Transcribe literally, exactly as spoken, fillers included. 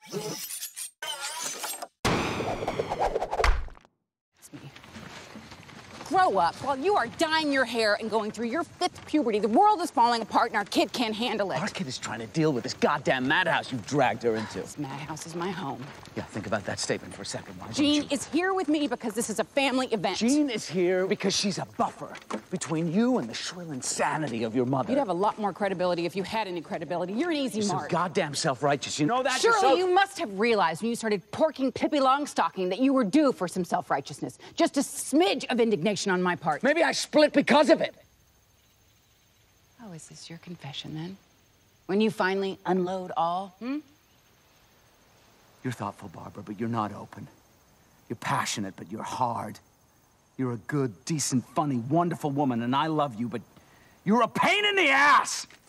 It's me. Grow up while you are dyeing your hair and going through your fifth puberty. The world is falling apart and our kid can't handle it. Our kid is trying to deal with this goddamn madhouse you dragged her into. This madhouse is my home. Yeah, think about that statement for a second. Why Jean you... is here with me because this is a family event. Jean is here because she's a buffer between you and the shrill insanity of your mother. You'd have a lot more credibility if you had any credibility. You're an easy You're mark. so goddamn self-righteous. You know that? Surely so... you must have realized when you started porking Pippi Longstocking that you were due for some self-righteousness. Just a smidge of indignation on my part. Maybe I split because of it. Oh, is this your confession, then? When you finally unload all, hmm? You're thoughtful, Barbara, but you're not open. You're passionate, but you're hard. You're a good, decent, funny, wonderful woman, and I love you, but you're a pain in the ass!